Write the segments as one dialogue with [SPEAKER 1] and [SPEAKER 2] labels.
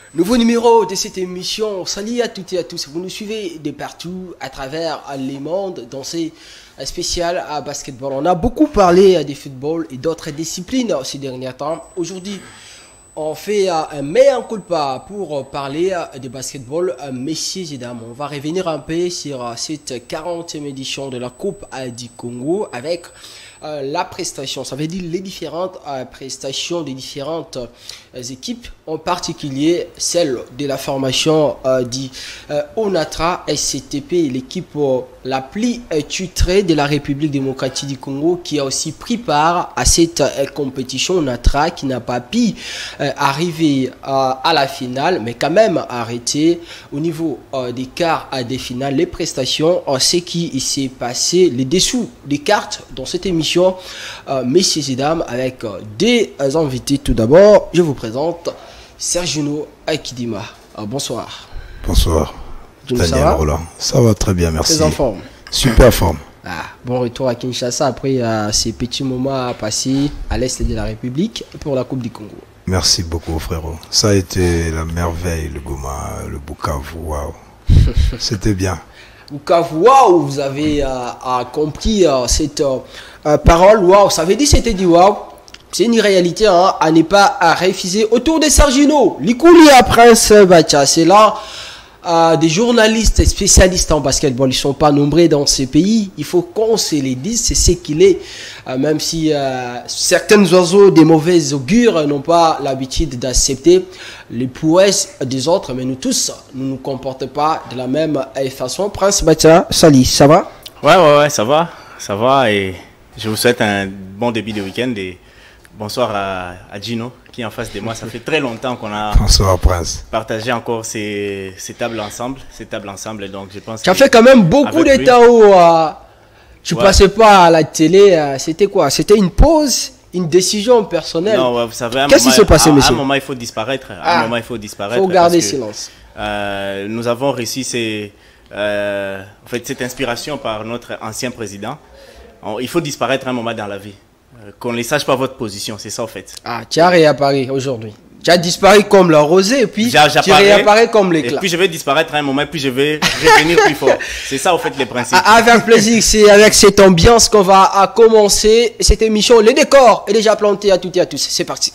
[SPEAKER 1] Nouveau numéro de cette émission. Salut à toutes et à tous. Vous nous suivez de partout à travers le monde dans ces spéciales à basketball. On a beaucoup parlé de football et d'autres disciplines ces derniers temps. Aujourd'hui, on fait un mea culpa pour parler de basketball, messieurs et dames. On va revenir un peu sur cette 40e édition de la Coupe du Congo avec la prestation, ça veut dire les différentes prestations des différentes équipes, en particulier celle de la formation du Onatra SCTP, l'équipe la plus tutrée de la République démocratique du Congo, qui a aussi pris part à cette compétition Onatra, qui n'a pas pu arriver à la finale, mais quand même arrêté au niveau des quarts des finales, les prestations, ce qui s'est passé, les dessous des cartes dans cette émission. Messieurs et dames, avec des invités. Tout d'abord, je vous présente Sergino Akidima. Bonsoir.
[SPEAKER 2] Bonsoir. Daniel Roland. Ça va très bien, merci.
[SPEAKER 1] Très en forme.
[SPEAKER 2] Super forme.
[SPEAKER 1] Bon retour à Kinshasa après ces petits moments passés à l'est de la République pour la Coupe du Congo.
[SPEAKER 2] Merci beaucoup, frérot. Ça a été la merveille, le Goma, le Bukavu. Waouh. C'était bien.
[SPEAKER 1] Bukavu, waouh, vous avez compris cette parole. Waouh, ça veut dire c'était dit waouh. C'est une réalité à ne pas refuser. Autour de Sergino, Likouli à Prince Bacha, c'est là des journalistes spécialistes en basketball. Ils ne sont pas nombreux dans ces pays. Il faut qu'on se les dise, c'est ce qu'il est. Même si certains oiseaux des mauvais augures n'ont pas l'habitude d'accepter les prouesses des autres, mais nous tous, nous ne nous comportons pas de la même façon. Prince Bacha, salut, ça va?
[SPEAKER 3] Ouais, ça va et je vous souhaite un bon début de week-end et bonsoir à Gino qui est en face de moi. Ça fait très longtemps qu'on a
[SPEAKER 2] Bonsoir, Prince.
[SPEAKER 3] partagé encore ces tables ensemble, donc je pense.
[SPEAKER 1] Ça fait quand même beaucoup de temps où tu passais pas à la télé. C'était quoi? C'était une pause, une décision personnelle.
[SPEAKER 3] Non, vous savez,
[SPEAKER 1] qu'est-ce qui s'est passé, monsieur?
[SPEAKER 3] À un moment, il faut disparaître.
[SPEAKER 1] Il faut garder silence.
[SPEAKER 3] Nous avons réussi cette inspiration par notre ancien président. Il faut disparaître un moment dans la vie. Qu'on ne sache pas votre position, c'est ça en fait.
[SPEAKER 1] Tu as réapparu aujourd'hui. Tu as disparu comme la rosée et puis tu réapparais comme l'éclat.
[SPEAKER 3] Et puis je vais disparaître un moment et puis je vais revenir plus fort. C'est ça en fait les principes.
[SPEAKER 1] Avec plaisir, c'est avec cette ambiance qu'on va commencer cette émission. Le décor est déjà planté à toutes et à tous. C'est parti.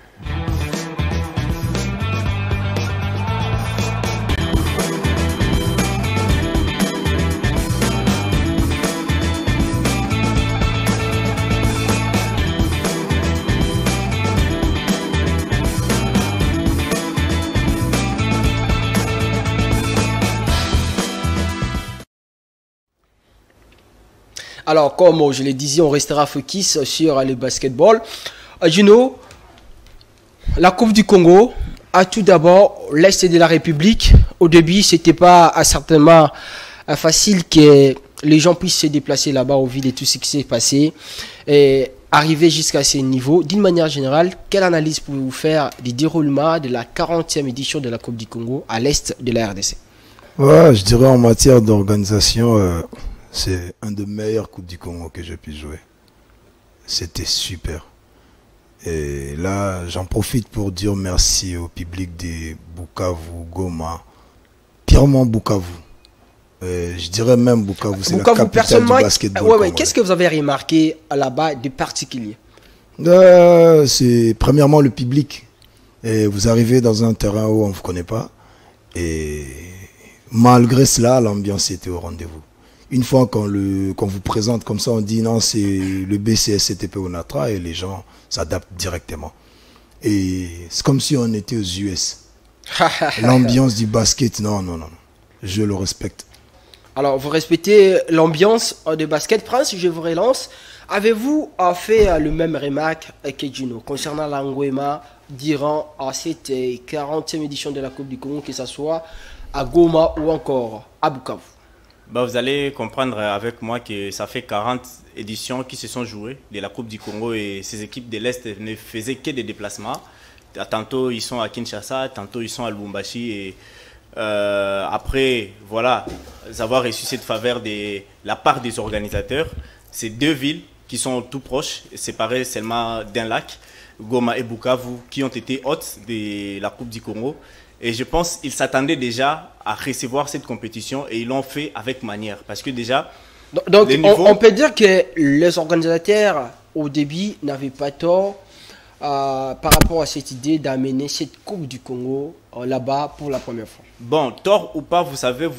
[SPEAKER 1] Alors, comme je l'ai dit, on restera focus sur le basketball. Gino, la Coupe du Congo a tout d'abord l'Est de la République. Au début, ce n'était pas certainement facile que les gens puissent se déplacer là-bas au vu de tout ce qui s'est passé et arriver jusqu'à ce niveau. D'une manière générale, quelle analyse pouvez-vous faire du déroulement de la 40e édition de la Coupe du Congo à l'Est de la RDC?
[SPEAKER 2] Ouais, je dirais en matière d'organisation... c'est un des meilleurs Coupes du Congo que j'ai pu jouer. C'était super. Et là, j'en profite pour dire merci au public de Bukavu, Goma. Purement Bukavu. Je dirais même Bukavu, c'est la capitale du basketball.
[SPEAKER 1] Qu'est-ce que vous avez remarqué là-bas de particulier?
[SPEAKER 2] C'est premièrement le public. Et vous arrivez dans un terrain où on ne vous connaît pas. Et malgré cela, l'ambiance était au rendez-vous. Une fois qu'on vous présente comme ça, on dit non, c'est le BCSCTP Onatra et les gens s'adaptent directement. Et c'est comme si on était aux US. L'ambiance du basket, non. Je le respecte.
[SPEAKER 1] Alors, vous respectez l'ambiance de basket. Prince, je vous relance. Avez-vous fait le même remarque que Gino concernant l'Anguema durant cette 40e édition de la Coupe du Congo, que ce soit à Goma ou encore à Bukavu?
[SPEAKER 3] Vous allez comprendre avec moi que ça fait 40 éditions qui se sont jouées de la Coupe du Congo et ces équipes de l'Est ne faisaient que des déplacements. Tantôt ils sont à Kinshasa, tantôt ils sont à Lubumbashi et après voilà, avoir reçu cette faveur de la part des organisateurs, ces deux villes qui sont tout proches, séparées seulement d'un lac, Goma et Bukavu, qui ont été hôtes de la Coupe du Congo. Et je pense qu'ils s'attendaient déjà à recevoir cette compétition et ils l'ont fait avec manière. Parce que déjà,
[SPEAKER 1] donc on peut dire que les organisateurs au début n'avaient pas tort par rapport à cette idée d'amener cette Coupe du Congo là-bas pour la première fois.
[SPEAKER 3] Bon, tort ou pas, vous savez,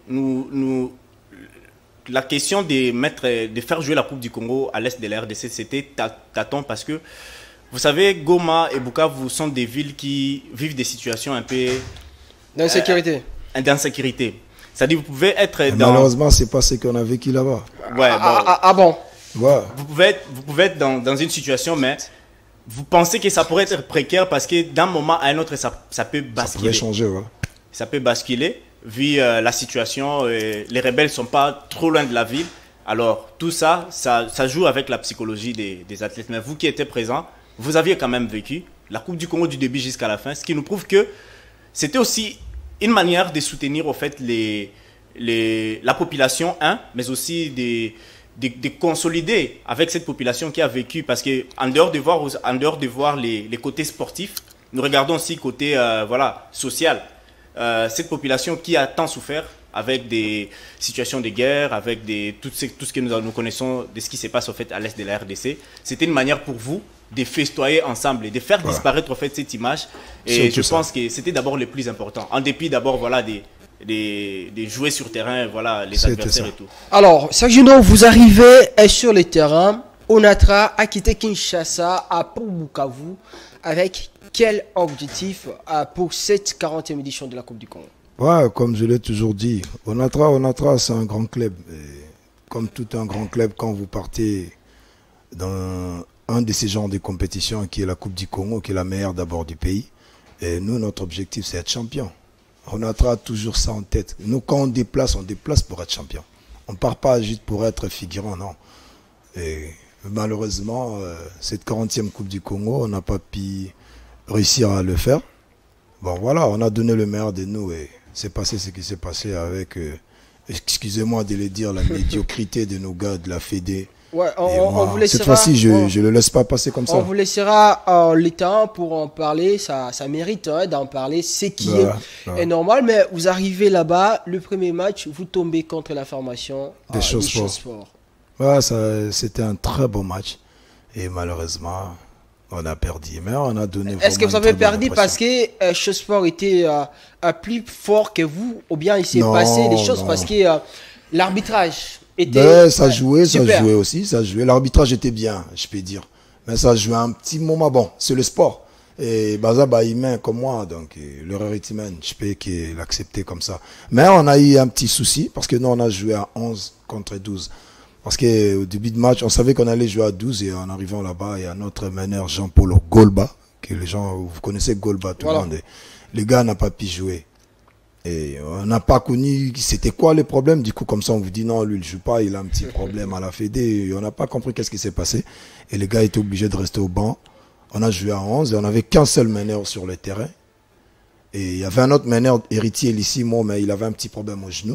[SPEAKER 3] la question de faire jouer la Coupe du Congo à l'est de la RDC, c'était tâton parce que, vous savez, Goma et Bukavu sont des villes qui vivent des situations un peu...
[SPEAKER 1] D'insécurité.
[SPEAKER 3] D'insécurité. C'est-à-dire, vous pouvez être
[SPEAKER 2] malheureusement, c'est pas ce qu'on a vécu là-bas.
[SPEAKER 3] Ouais,
[SPEAKER 1] bon.
[SPEAKER 2] Ouais.
[SPEAKER 3] Vous pouvez être dans une situation, mais vous pensez que ça pourrait être précaire parce que d'un moment à un autre, ça peut basculer.
[SPEAKER 2] Ça pourrait changer, ouais.
[SPEAKER 3] Ça peut basculer, vu la situation. Les rebelles ne sont pas trop loin de la ville. Alors, tout ça joue avec la psychologie des athlètes. Mais vous qui étiez présents, vous aviez quand même vécu la Coupe du Congo du début jusqu'à la fin, ce qui nous prouve que c'était aussi une manière de soutenir au fait la population, mais aussi de consolider avec cette population qui a vécu. Parce qu'en dehors de voir les côtés sportifs, nous regardons aussi le côté social. Cette population qui a tant souffert avec des situations de guerre, avec tout ce que nous connaissons de ce qui se passe au fait à l'est de la RDC, c'était une manière pour vous de festoyer ensemble et de faire disparaître au fait cette image. Et je pense que c'était d'abord le plus important. En dépit d'abord des jouer sur terrain, les adversaires et tout.
[SPEAKER 1] Alors, Sergino, vous arrivez sur le terrain. Onatra a quitté Kinshasa pour Bukavu avec quel objectif pour cette 40e édition de la Coupe du Congo?
[SPEAKER 2] Ouais, comme je l'ai toujours dit, Onatra c'est un grand club. Et comme tout un grand club, quand vous partez dans un de ces genres de compétitions qui est la Coupe du Congo, qui est la meilleure d'abord du pays, et nous, notre objectif, c'est être champion. Onatra a toujours ça en tête. Nous, quand on déplace pour être champion. On ne part pas juste pour être figurant, non. Et malheureusement, cette 40e Coupe du Congo, on n'a pas pu réussir à le faire. Bon, voilà, on a donné le meilleur de nous et c'est passé ce qui s'est passé avec, excusez-moi de le dire, la médiocrité de nos gars de la Fédé.
[SPEAKER 1] Ouais, on vous laissera,
[SPEAKER 2] cette fois-ci, je ne le laisse pas passer comme ça.
[SPEAKER 1] On vous laissera le temps pour en parler. Ça mérite d'en parler. C'est qui est normal. Mais vous arrivez là-bas, le premier match, vous tombez contre la formation
[SPEAKER 2] des Chausport. Ouais, c'était un très beau match. Et malheureusement, on a perdu. Mais on a donné.
[SPEAKER 1] Est-ce que vous avez perdu parce que Chausport était plus fort que vous? Ou bien il s'est passé des choses parce que l'arbitrage...
[SPEAKER 2] ça jouait aussi, ça jouait. L'arbitrage était bien, je peux dire. Mais ça jouait un petit moment. Bon, c'est le sport. Et Baza Baïmen comme moi, donc le Rarityman, je peux l'accepter comme ça. Mais on a eu un petit souci parce que nous on a joué à 11 contre 12. Parce qu'au début de match, on savait qu'on allait jouer à 12 et en arrivant là-bas, il y a notre meneur Jean-Paul Golba, que les gens, vous connaissez Golba, tout le monde. Les gars n'ont pas pu jouer. Et on n'a pas connu c'était quoi les problèmes. Du coup, comme ça, on vous dit non, lui, il ne joue pas, il a un petit problème à la Fédé. Et on n'a pas compris qu'est-ce qui s'est passé. Et les gars étaient obligés de rester au banc. On a joué à 11 et on n'avait qu'un seul meneur sur le terrain. Et il y avait un autre meneur, Héritier Lissimo, mais il avait un petit problème au genou.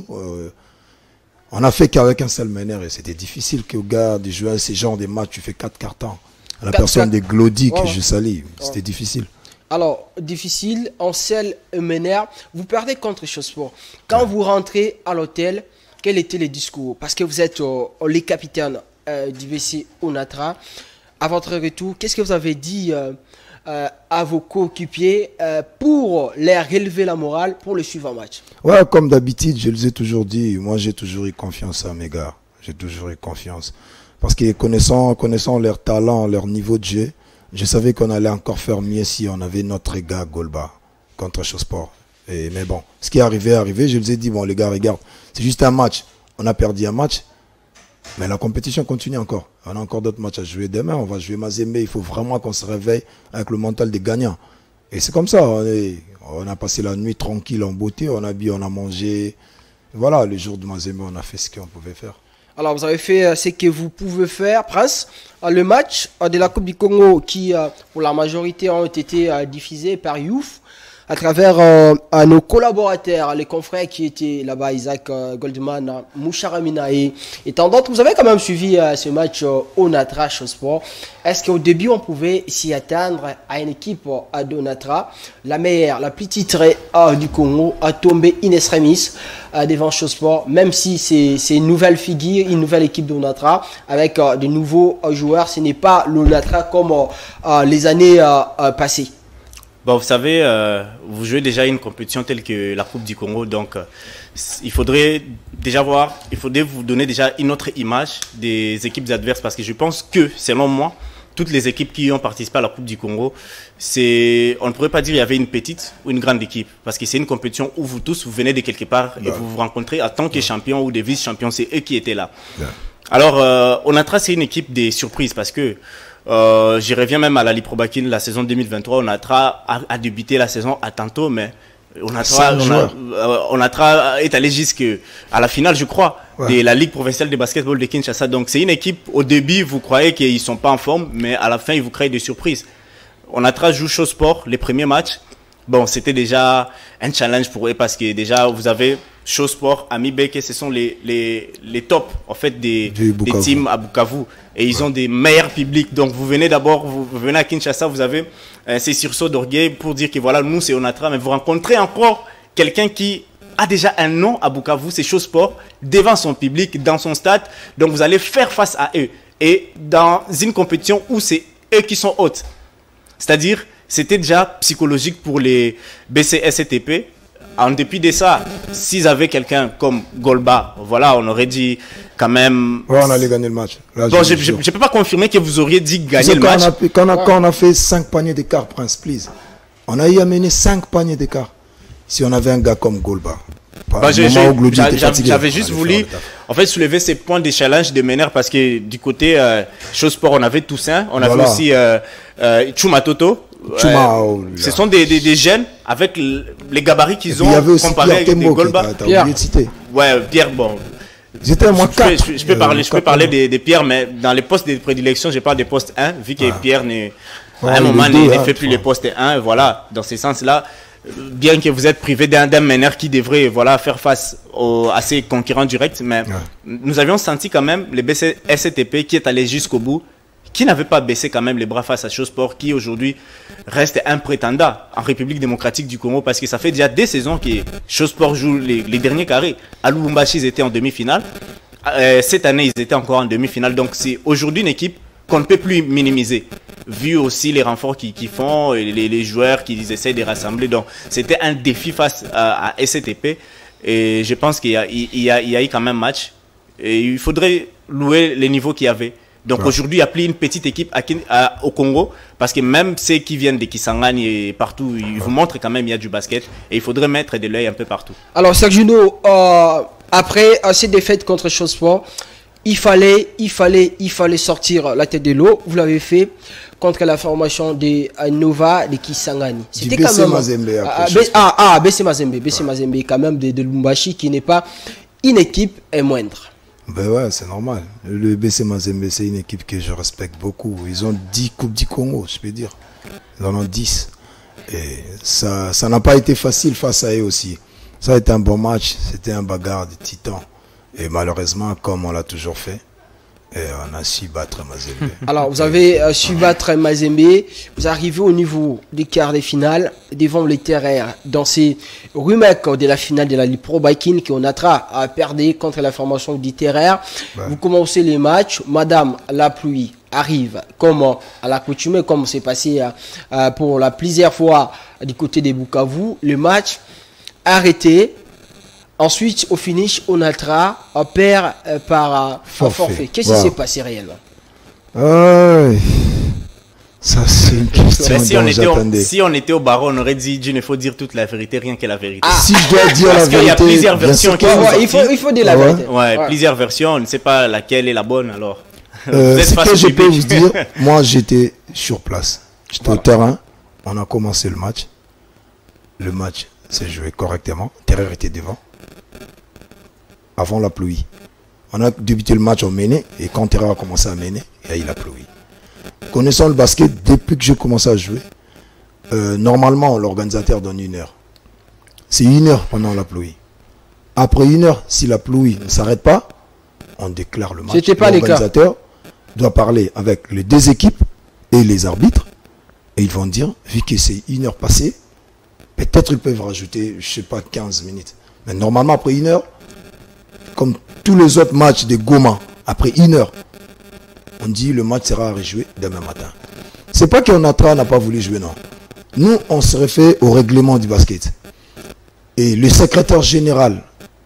[SPEAKER 2] On a fait qu'avec un seul meneur et c'était difficile que au gars de jouer à ces genres de matchs, tu fais 4 cartons. À la personne des Glody que je salue, c'était difficile. Alors, difficile, en seul meneur, vous perdez contre Chausport. Quand vous rentrez à l'hôtel, quel était le discours? Parce que vous êtes les capitaines du VC Onatra. À votre retour, qu'est-ce que vous avez dit à vos coéquipiers pour leur relever la morale pour le suivant match? Ouais, comme d'habitude, je les ai toujours dit, moi j'ai toujours eu confiance à mes gars. J'ai toujours eu confiance. Parce que connaissant leur talent, leur niveau de jeu, je savais qu'on allait encore faire mieux si on avait notre gars Golba contre Chausport. Mais bon, ce qui est arrivé. Je les ai dit, bon les gars, regarde, c'est juste un match. On a perdu un match, mais la compétition continue encore. On a encore d'autres matchs à jouer demain. On va jouer Mazembe. Il faut vraiment qu'on se réveille avec le mental des gagnants. Et c'est comme ça. On a passé la nuit tranquille en beauté. On a bu, on a mangé. Voilà, le jour de Mazembe, on a fait ce qu'on pouvait faire. Alors, vous avez fait ce que vous pouvez faire, Prince. Le match de la Coupe du Congo qui, pour la majorité, ont été diffusés par Youf.
[SPEAKER 1] à travers à nos collaborateurs, les confrères qui étaient là-bas, Isaac Goldman, Mouchara Minae et tant d'autres. Vous avez quand même suivi ce match Onatra Sport. Est-ce qu'au début, on pouvait s'y attendre à une équipe d'Onatra, la meilleure, la plus titrée du Congo, à tomber in extremis devant Sport, même si c'est une nouvelle figure, une nouvelle équipe d'Onatra, avec de nouveaux joueurs. Ce n'est pas l'Onatra comme les années passées.
[SPEAKER 3] Bon, vous savez, vous jouez déjà une compétition telle que la Coupe du Congo, donc il faudrait déjà vous donner déjà une autre image des équipes adverses, parce que je pense que, selon moi, toutes les équipes qui ont participé à la Coupe du Congo, on ne pourrait pas dire qu'il y avait une petite ou une grande équipe, parce que c'est une compétition où vous tous, vous venez de quelque part et vous vous rencontrez en tant que champion ou des vice-champions, c'est eux qui étaient là. Alors, Onatra, c'est une équipe des surprises, parce que j'y reviens même à la Ligue Pro Bakin, la saison 2023, Onatra a débuté la saison à tantôt, mais Onatra est allé jusqu'à la finale, je crois, de la Ligue provinciale de basketball de Kinshasa. Donc c'est une équipe, au début, vous croyez qu'ils ne sont pas en forme, mais à la fin, ils vous créent des surprises. Onatra joue Show Sport, les premiers matchs. Bon, c'était déjà un challenge pour eux, parce que déjà, vous avez Show Sport, Ami Beke, ce sont les tops en fait, des teams à Bukavu. Et ils ont des meilleurs publics. Donc vous venez d'abord, vous venez à Kinshasa, vous avez ces sursauts d'orgueil pour dire que voilà, nous c'est Onatra, mais vous rencontrez encore quelqu'un qui a déjà un nom à Bukavu, c'est Show Sport, devant son public, dans son stade. Donc vous allez faire face à eux. Et dans une compétition où c'est eux qui sont hôtes. C'est-à-dire, c'était déjà psychologique pour les BCSTP. En dépit de ça, s'ils avaient quelqu'un comme Golba, voilà, on aurait dit quand même...
[SPEAKER 2] Ouais, on allait gagner le match. Là,
[SPEAKER 3] bon, je ne peux pas confirmer que vous auriez dit gagner le match.
[SPEAKER 2] Quand on a fait 5 paniers d'écart, Prince, please, on a eu à mener 5 paniers d'écart. Si on avait un gars comme Golba.
[SPEAKER 3] J'avais juste voulu en fait soulever ces points de challenge de Mener, parce que du côté Show Sport, on avait Toussaint, on avait aussi Chuma Toto. Ce sont des jeunes avec les gabarits qu'ils ont comparé avec des Golba. Pierre, bon. Je peux parler des Pierre, mais dans les postes de prédilection, je parle des postes 1, vu que Pierre à un moment ne fait plus les postes 1. Voilà, dans ce sens-là, bien que vous êtes privé d'un Mener qui devrait faire face à ses concurrents directs, mais nous avions senti quand même les BCSTP qui est allé jusqu'au bout, qui n'avait pas baissé quand même les bras face à Show Sport, qui aujourd'hui reste un prétendant en République démocratique du Congo, parce que ça fait déjà des saisons que Show Sport joue les derniers carrés. À Lubumbashi, ils étaient en demi-finale. Cette année, ils étaient encore en demi-finale. Donc c'est aujourd'hui une équipe qu'on ne peut plus minimiser, vu aussi les renforts qu'ils font, et les joueurs qu'ils essaient de rassembler. Donc c'était un défi face à STP, et je pense qu'il y a eu quand même match, et il faudrait louer les niveaux qu'il y avait. Donc aujourd'hui, il n'y a plus une petite équipe au Congo, parce que même ceux qui viennent de Kisangani et partout, ils vous montrent quand même qu'il y a du basket, et il faudrait mettre de l'œil un peu partout.
[SPEAKER 1] Alors Sergino, après cette défaite contre Show Sport, il fallait sortir la tête de l'eau. Vous l'avez fait contre la formation de Nova de Kisangani. C'était quand même BC Mazembe quand même de Lubumbashi, qui n'est pas une équipe moindre.
[SPEAKER 2] Ben ouais, c'est normal. Le BC Mazembe, c'est une équipe que je respecte beaucoup. Ils ont 10 Coupes du Congo, je peux dire. Ils en ont 10. Et ça n'a pas été facile face à eux aussi. Ça a été un bon match. C'était un bagarre de titans. Et malheureusement, comme on l'a toujours fait, on a su battre Mazembe.
[SPEAKER 1] Alors, vous avez su battre Mazembe. Vous arrivez au niveau des quarts de finale, devant les terrains, dans ces remakes de la finale de la Ligue Pro Bakin, qu'on a perdu contre la formation du terrain. Vous commencez les matchs. Madame la pluie arrive comme à l'accoutumée, comme c'est passé pour la plusieurs fois du côté des Bukavu. Le match arrêté. Ensuite, au finish, Onatra perd par forfait. Qu'est-ce qui s'est passé réellement?
[SPEAKER 2] Ça, c'est une question
[SPEAKER 3] si on était au barreau, on aurait dit Dieu, il faut dire toute la vérité, rien que la vérité.
[SPEAKER 2] Si je dois dire la vérité,
[SPEAKER 3] parce qu'il y a plusieurs versions.
[SPEAKER 1] Il faut dire la vérité.
[SPEAKER 3] Plusieurs versions, on ne sait pas laquelle est la bonne alors.
[SPEAKER 2] Ce que je peux vous dire, moi j'étais sur place. J'étais au terrain, on a commencé le match. Le match s'est joué correctement. Terreur était devant. Avant la pluie. On a débuté le match, on menait, et quand Terreur a commencé à mener, il y a eu la pluie. Connaissant le basket, depuis que j'ai commencé à jouer, normalement, l'organisateur donne 1 heure. C'est 1 heure pendant la pluie. Après 1 heure, si la pluie ne s'arrête pas, on déclare le match.
[SPEAKER 1] C'était pas les cas.
[SPEAKER 2] L'organisateur doit parler avec les 2 équipes et les arbitres. Et ils vont dire, vu que c'est 1 heure passée, peut-être ils peuvent rajouter, je sais pas, 15 minutes. Mais normalement, après 1 heure, comme tous les autres matchs de Goma, après 1 heure, on dit le match sera rejoué demain matin. C'est pas qu'Onatra n'a pas voulu jouer, non. Nous, on se réfère au règlement du basket. Et le secrétaire général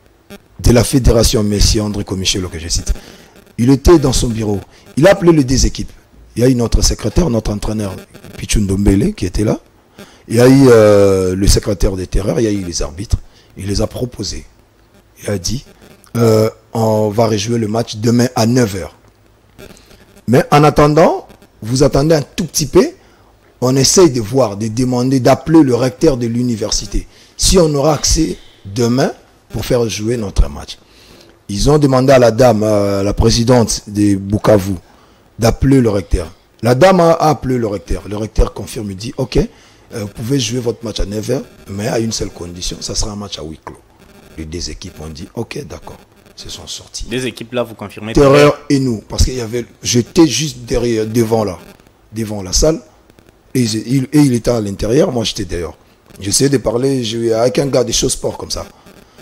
[SPEAKER 2] de la fédération, Messi André Comichelo, que je cite, il était dans son bureau. Il a appelé les 2 équipes. Il y a eu notre secrétaire, notre entraîneur, Pichun Dombele, qui était là. Il y a eu le secrétaire des terreurs, il y a eu les arbitres. Il les a proposés. Il a dit, on va rejouer le match demain à 9 h. Mais en attendant, vous attendez un tout petit peu. On essaye de voir, de demander, d'appeler le recteur de l'université. Si on aura accès demain pour faire jouer notre match. Ils ont demandé à la dame, à la présidente de Bukavu, d'appeler le recteur. La dame a appelé le recteur. Le recteur confirme, il dit, ok, vous pouvez jouer votre match à 9 h, mais à une seule condition, ça sera un match à huis clos. Les 2 équipes ont dit, ok, d'accord, se sont sortis.
[SPEAKER 3] 2 équipes là, vous confirmez?
[SPEAKER 2] Terreur et nous, parce qu'il y avait, j'étais juste derrière, devant la salle, et il était à l'intérieur, moi j'étais dehors. J'essayais de parler avec un gars des choses sport comme ça.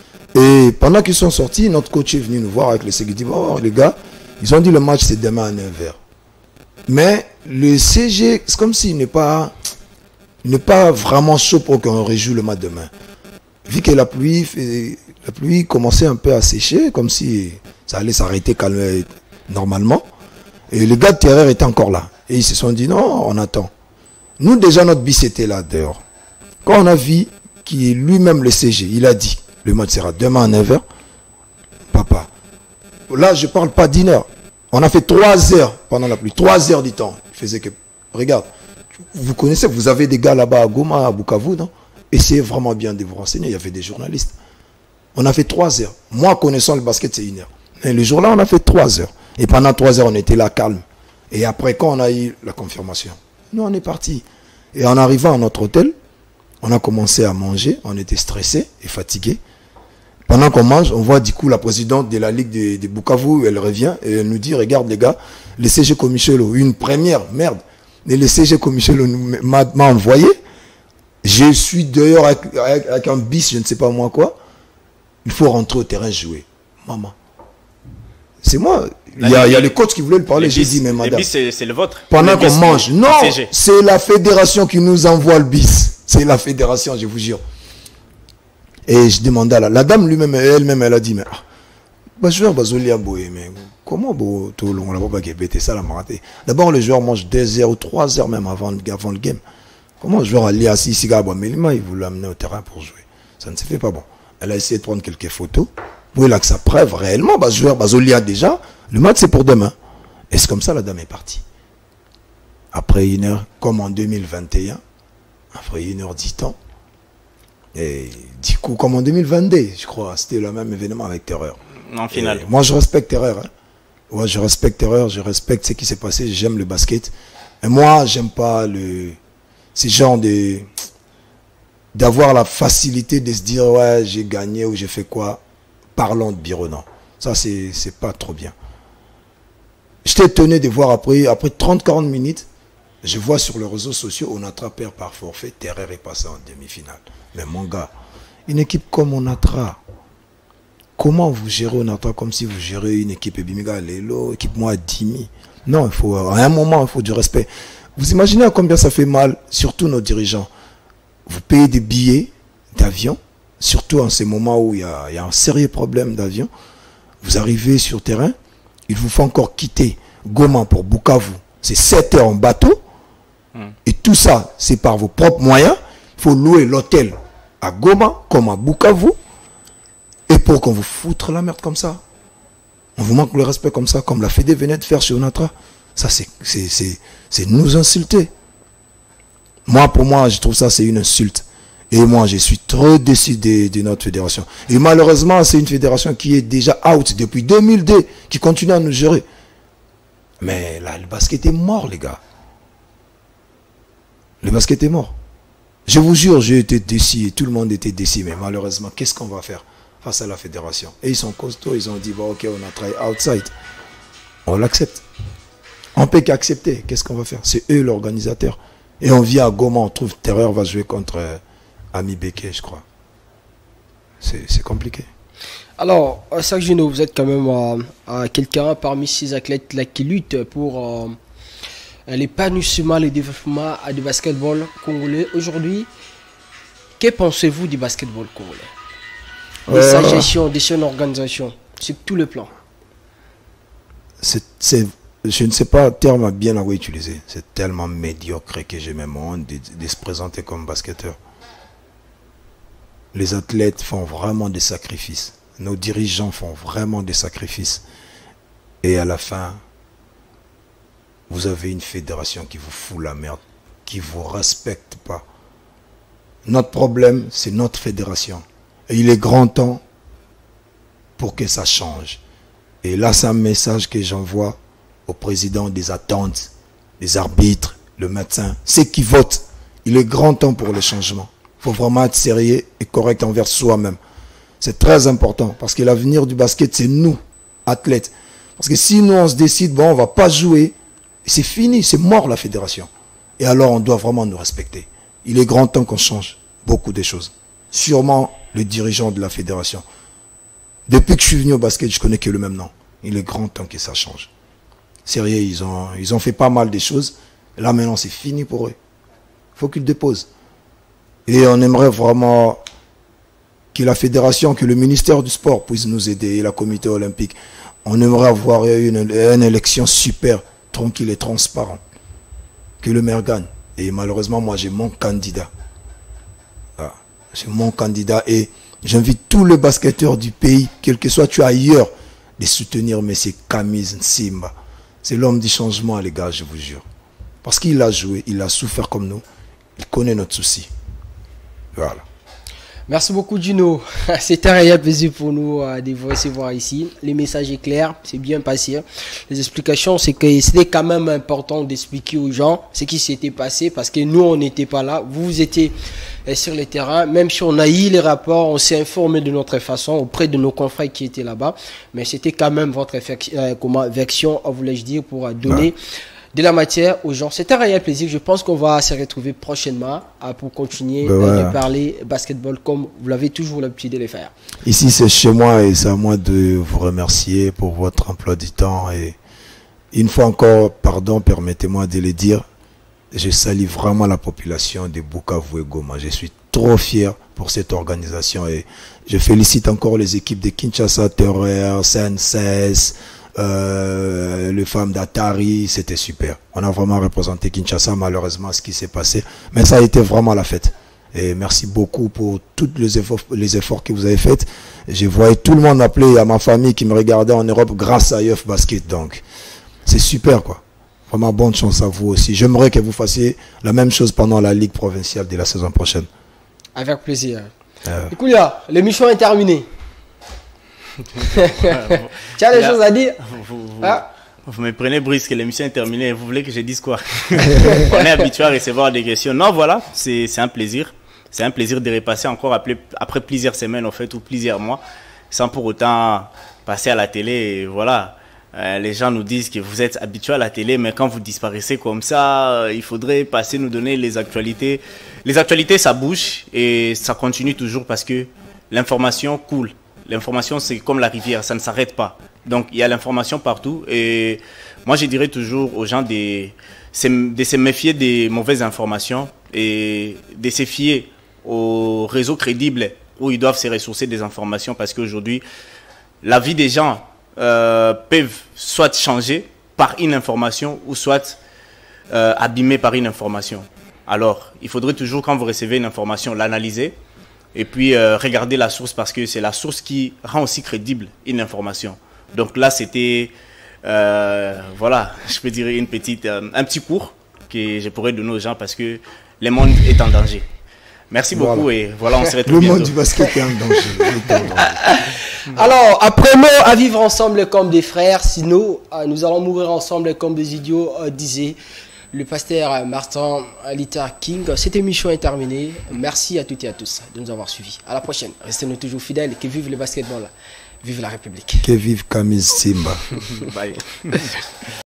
[SPEAKER 2] Et pendant qu'ils sont sortis, notre coach est venu nous voir avec le sécurité. Oh, les gars, ils ont dit le match c'est demain à 9 h. Mais le CG, c'est comme s'il n'est pas vraiment chaud pour qu'on rejoue le match demain. Vu que la pluie commençait un peu à sécher, comme si ça allait s'arrêter calmer normalement. Et les gars de terreur étaient encore là. Et ils se sont dit, non, on attend. Nous, déjà, notre bis était là dehors. Quand on a vu qu'il est lui-même le CG, il a dit, le match sera demain à 9 h. Papa, là, je ne parle pas d'1 heure. On a fait 3 heures pendant la pluie. 3 heures du temps. Il faisait que, regarde, vous connaissez, vous avez des gars là-bas à Goma, à Bukavu, non? Essayez vraiment bien de vous renseigner. Il y avait des journalistes. On a fait 3 heures. Moi, connaissant le basket, c'est 1 heure. Mais le jour-là, on a fait 3 heures. Et pendant 3 heures, on était là, calme. Et après, quand on a eu la confirmation, nous, on est partis. Et en arrivant à notre hôtel, on a commencé à manger. On était stressés et fatigués. Pendant qu'on mange, on voit du coup la présidente de la Ligue de Bukavu, elle revient et elle nous dit, regarde les gars, le CG Comichelo, une première, merde. Et le CG Comichelo m'a envoyé. Je suis dehors avec un bis, je ne sais pas moi quoi. Il faut rentrer au terrain jouer. Maman. C'est moi. Il y a le coach qui voulait le parler. J'ai dit, mais madame.
[SPEAKER 3] Le bis, c'est le vôtre.
[SPEAKER 2] Pendant qu'on mange. Non, c'est la fédération qui nous envoie le bis. C'est la fédération, je vous jure. Et je demandais à la dame lui-même, elle-même, elle a dit, mais joueur Bazolia Boé, mais comment tout le monde n'a pas bêté ça, la maraté. D'abord, le joueur mange 2 heures ou 3 heures même avant le game. Comment le joueur allait assis ici, mais il voulait l'amener au terrain pour jouer. Ça ne se fait pas bon. Elle a essayé de prendre quelques photos. Pour il a que sa preuve réellement, joueur Bazolia déjà, le match c'est pour demain. Et c'est comme ça la dame est partie. Après 1 heure, comme en 2021, après 1 heure 10 ans, et du coup, comme en 2022, je crois, c'était le même événement avec Terreur.
[SPEAKER 3] En finale.
[SPEAKER 2] Moi, je respecte Terreur. Hein. Ouais, je respecte Terreur, je respecte ce qui s'est passé, j'aime le basket. Et moi, j'aime pas ce genre d'avoir la facilité de se dire, ouais, j'ai gagné ou j'ai fait quoi. Parlons de bureau, non. Ça, c'est pas trop bien. J'étais étonné de voir après 30-40 minutes, je vois sur les réseaux sociaux, Onatra perd par forfait, Terreur est passé en demi-finale. Mais mon gars, une équipe comme Onatra, comment vous gérez Onatra comme si vous gérez une équipe Ebimiga Lelo, équipe moi à 10 000? Non, il faut, à un moment, il faut du respect. Vous imaginez à combien ça fait mal, surtout nos dirigeants. Vous payez des billets d'avion, surtout en ces moments où il y a un sérieux problème d'avion. Vous arrivez sur terrain, il vous faut encore quitter Goma pour Bukavu. C'est 7 heures en bateau. Et tout ça, c'est par vos propres moyens. Il faut louer l'hôtel à Goma comme à Bukavu. Et pour qu'on vous foutre la merde comme ça. On vous manque le respect comme ça, comme la Fédé venait de faire chez Onatra. Ça, c'est nous insulter. Moi, pour moi, je trouve ça, c'est une insulte. Et moi, je suis très déçu de notre fédération. Et malheureusement, c'est une fédération qui est déjà out depuis 2002, qui continue à nous gérer. Mais là, le basket est mort, les gars. Le basket est mort. Je vous jure, j'ai été déçu, tout le monde était déçu, mais malheureusement, qu'est-ce qu'on va faire face à la fédération? Et ils sont costauds, ils ont dit, bon, ok, on a travaillé outside. On l'accepte. On peut qu'accepter. Qu'est-ce qu'on va faire? C'est eux l'organisateur. Et on vient à Goma, on trouve Terreur va jouer contre Ami Beke, je crois. C'est compliqué. Alors,
[SPEAKER 1] Sakjino, vous êtes quand même quelqu'un parmi ces athlètes là qui luttent pour l'épanouissement et le développement du basketball congolais. Aujourd'hui, que pensez-vous du basketball congolais? De sa gestion, de son organisation, sur tout le plan.
[SPEAKER 2] Je ne sais pas, le terme à bien avoir utilisé. C'est tellement médiocre que j'ai même honte de se présenter comme basketteur. Les athlètes font vraiment des sacrifices. Nos dirigeants font vraiment des sacrifices. Et à la fin, vous avez une fédération qui vous fout la merde, qui ne vous respecte pas. Notre problème, c'est notre fédération. Et il est grand temps pour que ça change. Et là, c'est un message que j'envoie au président des attentes, des arbitres, le médecin, ceux qui votent. Il est grand temps pour le changement. Il faut vraiment être sérieux et correct envers soi-même. C'est très important parce que l'avenir du basket, c'est nous, athlètes. Parce que si nous, on se décide, bon, on ne va pas jouer, c'est fini, c'est mort la fédération. Et alors, on doit vraiment nous respecter. Il est grand temps qu'on change beaucoup de choses. Sûrement le dirigeant de la fédération. Depuis que je suis venu au basket, je connais que le même nom. Il est grand temps que ça change. Sérieux, ils ont fait pas mal de choses. Là, maintenant, c'est fini pour eux. Il faut qu'ils déposent. Et on aimerait vraiment que la fédération, que le ministère du sport puisse nous aider, et la comité olympique. On aimerait avoir une élection super, tranquille et transparente. Que le maire gagne. Et malheureusement, moi, j'ai mon candidat. Voilà. C'est mon candidat. Et j'invite tous les basketteurs du pays, quel que soit tu ailleurs, de soutenir M. Camille Simba. C'est l'homme du changement, les gars, je vous jure. Parce qu'il a joué, il a souffert comme nous. Il connaît notre souci. Voilà.
[SPEAKER 1] Merci beaucoup, Gino. C'était un réel plaisir pour nous de vous recevoir ici. Le message est clair, c'est bien passé. Les explications, c'est que c'était quand même important d'expliquer aux gens ce qui s'était passé parce que nous, on n'était pas là. Vous étiez sur le terrain. Même si on a eu les rapports, on s'est informé de notre façon auprès de nos confrères qui étaient là-bas. Mais c'était quand même votre version, voulais-je dire, pour donner de la matière aux gens. C'est un réel plaisir. Je pense qu'on va se retrouver prochainement pour continuer de parler basketball comme vous l'avez toujours l'habitude de le faire.
[SPEAKER 2] Ici, c'est chez moi et c'est à moi de vous remercier pour votre emploi du temps. Et une fois encore, pardon, permettez-moi de le dire, je salue vraiment la population de Bukavu et Goma. Je suis trop fier pour cette organisation et je félicite encore les équipes de Kinshasa, Terreur, CNCS, les femmes d'Atari, c'était super. On a vraiment représenté Kinshasa, malheureusement, ce qui s'est passé. Mais ça a été vraiment la fête. Et merci beaucoup pour tous les efforts que vous avez faits. Je voyais tout le monde appeler à ma famille qui me regardait en Europe grâce à Youth Basket. Donc, c'est super, quoi. Vraiment bonne chance à vous aussi. J'aimerais que vous fassiez la même chose pendant la Ligue provinciale de la saison prochaine.
[SPEAKER 1] Avec plaisir. Écoute, l'émission est terminée. Tu as des choses à dire?
[SPEAKER 3] Vous me prenez brisque, l'émission est terminée. Vous voulez que je dise quoi? On est habitué à recevoir des questions. Non, voilà, c'est un plaisir. C'est un plaisir de repasser encore après plusieurs semaines, en fait, ou plusieurs mois, sans pour autant passer à la télé. Et voilà, les gens nous disent que vous êtes habitués à la télé, mais quand vous disparaissez comme ça, il faudrait passer nous donner les actualités. Les actualités, ça bouge et ça continue toujours parce que l'information coule. L'information, c'est comme la rivière, ça ne s'arrête pas. Donc, il y a l'information partout. Et moi, je dirais toujours aux gens de se méfier des mauvaises informations et de se fier aux réseaux crédibles où ils doivent se ressourcer des informations. Parce qu'aujourd'hui, la vie des gens peuvent soit changer par une information ou soit abîmée par une information. Alors, il faudrait toujours, quand vous recevez une information, l'analyser. Et puis, regardez la source parce que c'est la source qui rend aussi crédible une information. Donc là, c'était, voilà, je peux dire un petit cours que je pourrais donner aux gens parce que le monde est en danger. Merci beaucoup et voilà, on se retrouve bientôt.
[SPEAKER 2] Le monde du basket est en danger.
[SPEAKER 1] Alors, apprenons à vivre ensemble comme des frères, sinon nous allons mourir ensemble comme des idiots, disait le pasteur Martin Luther King. Cette émission est terminée. Merci à toutes et à tous de nous avoir suivis. À la prochaine. Restez-nous toujours fidèles. Que vive le basketball. Vive la République.
[SPEAKER 2] Que vive Camille Simba.
[SPEAKER 3] Bye.